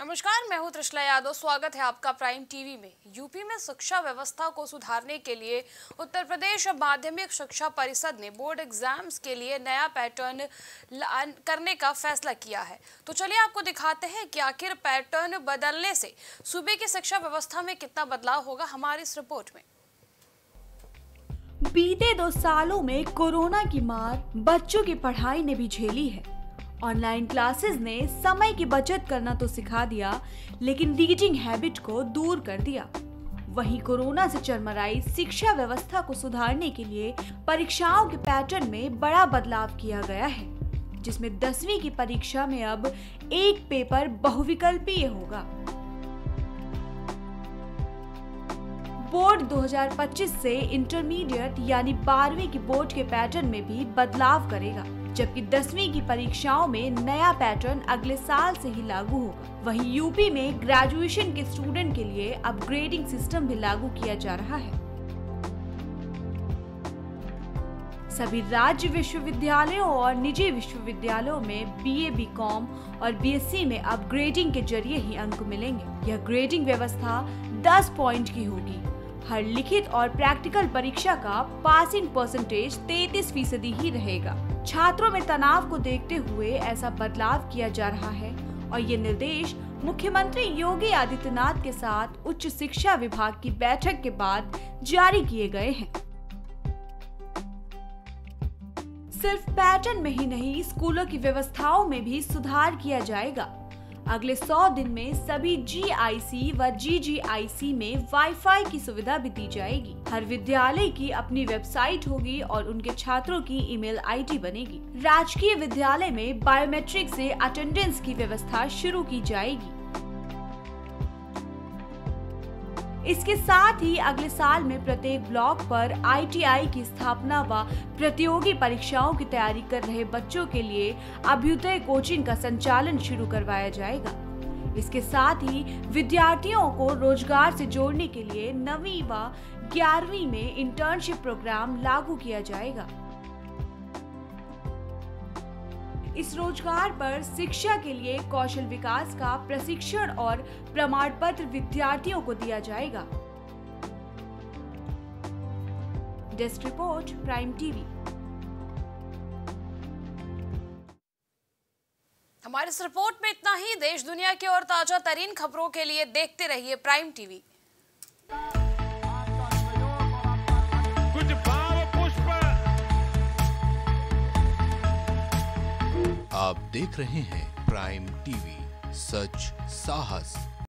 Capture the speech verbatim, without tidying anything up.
नमस्कार, मैं हूं त्रिशला यादव। स्वागत है आपका प्राइम टीवी में। यूपी में शिक्षा व्यवस्था को सुधारने के लिए उत्तर प्रदेश माध्यमिक शिक्षा परिषद ने बोर्ड एग्जाम्स के लिए नया पैटर्न करने का फैसला किया है। तो चलिए आपको दिखाते हैं कि आखिर पैटर्न बदलने से सूबे की शिक्षा व्यवस्था में कितना बदलाव होगा, हमारी इस रिपोर्ट में। बीते दो सालों में कोरोना की मार बच्चों की पढ़ाई ने भी झेली है। ऑनलाइन क्लासेस ने समय की बचत करना तो सिखा दिया, लेकिन रीडिंग हैबिट को दूर कर दिया। वहीं कोरोना से चरमराई शिक्षा व्यवस्था को सुधारने के लिए परीक्षाओं के पैटर्न में बड़ा बदलाव किया गया है, जिसमें दसवीं की परीक्षा में अब एक पेपर बहुविकल्पीय होगा। बोर्ड दो हज़ार पच्चीस से इंटरमीडिएट यानी बारहवीं की बोर्ड के पैटर्न में भी बदलाव करेगा, जबकि दसवीं की परीक्षाओं में नया पैटर्न अगले साल से ही लागू होगा। वहीं यूपी में ग्रेजुएशन के स्टूडेंट के लिए अपग्रेडिंग सिस्टम भी लागू किया जा रहा है। सभी राज्य विश्वविद्यालयों और निजी विश्वविद्यालयों में बीए, बीकॉम और बीएससी में अपग्रेडिंग के जरिए ही अंक मिलेंगे। यह ग्रेडिंग व्यवस्था दस पॉइंट की होगी। हर लिखित और प्रैक्टिकल परीक्षा का पासिंग परसेंटेज तैंतीस फीसदी ही रहेगा। छात्रों में तनाव को देखते हुए ऐसा बदलाव किया जा रहा है और ये निर्देश मुख्यमंत्री योगी आदित्यनाथ के साथ उच्च शिक्षा विभाग की बैठक के बाद जारी किए गए हैं। सिर्फ पैटर्न में ही नहीं, स्कूलों की व्यवस्थाओं में भी सुधार किया जाएगा। अगले सौ दिन में सभी जीआईसी व जीजीआईसी में वाईफाई की सुविधा भी दी जाएगी। हर विद्यालय की अपनी वेबसाइट होगी और उनके छात्रों की ईमेल आईडी बनेगी। राजकीय विद्यालय में बायोमेट्रिक से अटेंडेंस की व्यवस्था शुरू की जाएगी। इसके साथ ही अगले साल में प्रत्येक ब्लॉक पर आईटीआई की स्थापना व प्रतियोगी परीक्षाओं की तैयारी कर रहे बच्चों के लिए अभ्युदय कोचिंग का संचालन शुरू करवाया जाएगा। इसके साथ ही विद्यार्थियों को रोजगार से जोड़ने के लिए नवीं व ग्यारहवीं में इंटर्नशिप प्रोग्राम लागू किया जाएगा। इस रोजगार पर शिक्षा के लिए कौशल विकास का प्रशिक्षण और प्रमाण पत्र विद्यार्थियों को दिया जाएगा। Desk report, Prime TV. हमारी इस रिपोर्ट में इतना ही। देश दुनिया की और ताजा तरीन खबरों के लिए देखते रहिए प्राइम टीवी। आप देख रहे हैं प्राइम टीवी, सच साहस